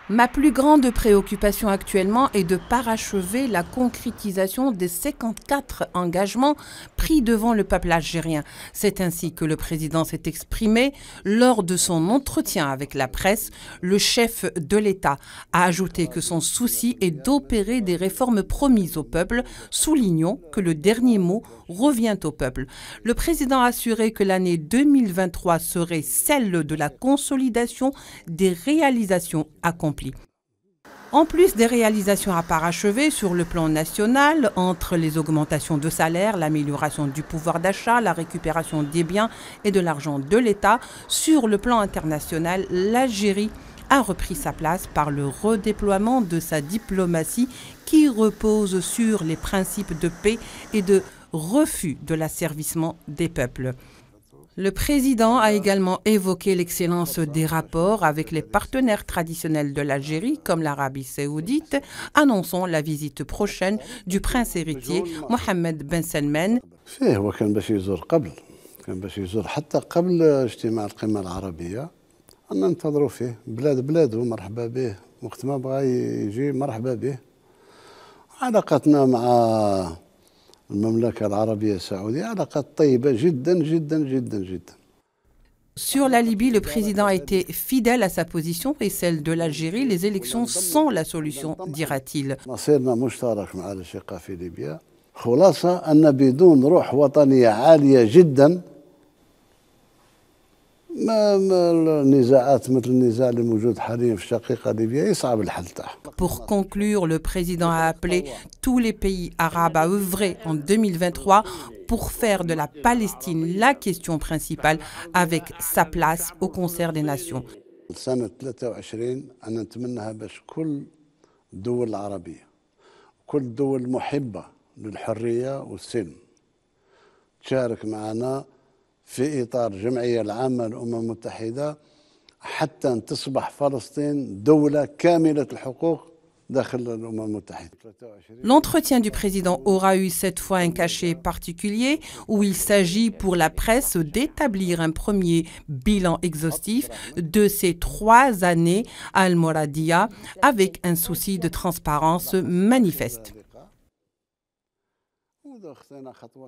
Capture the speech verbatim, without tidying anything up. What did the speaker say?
Ma plus grande préoccupation actuellement est de parachever la concrétisation des cinquante-quatre engagements pris devant le peuple algérien. C'est ainsi que le président s'est exprimé lors de son entretien avec la presse. Le chef de l'État a ajouté que son souci est d'opérer des réformes promises au peuple, soulignant que le dernier mot revient au peuple. Le président a assuré que l'année deux mille vingt-trois serait celle de la consolidation des réalisations accomplies. En plus des réalisations à parachever sur le plan national, entre les augmentations de salaire, l'amélioration du pouvoir d'achat, la récupération des biens et de l'argent de l'État, sur le plan international, l'Algérie a repris sa place par le redéploiement de sa diplomatie qui repose sur les principes de paix et de refus de l'asservissement des peuples. Le président a également évoqué l'excellence des rapports avec les partenaires traditionnels de l'Algérie, comme l'Arabie saoudite, annonçant la visite prochaine du prince héritier Mohammed Ben Salman. Sur la Libye, le président a été fidèle à sa position et celle de l'Algérie. Les élections sont la solution, dira-t-il. Pour conclure, le président a appelé tous les pays arabes à œuvrer en deux mille vingt-trois pour faire de la Palestine la question principale avec sa place au concert des nations. في إطار الجمعية العامة للأمم المتحدة حتى أن تصبح فلسطين دولة كاملة الحقوق داخل الأمم المتحدة. L'entretien du président aura eu cette fois un cachet particulier où il s'agit pour la presse d'établir un premier bilan exhaustif de ces trois années à Al-Mouradia avec un souci de transparence manifeste.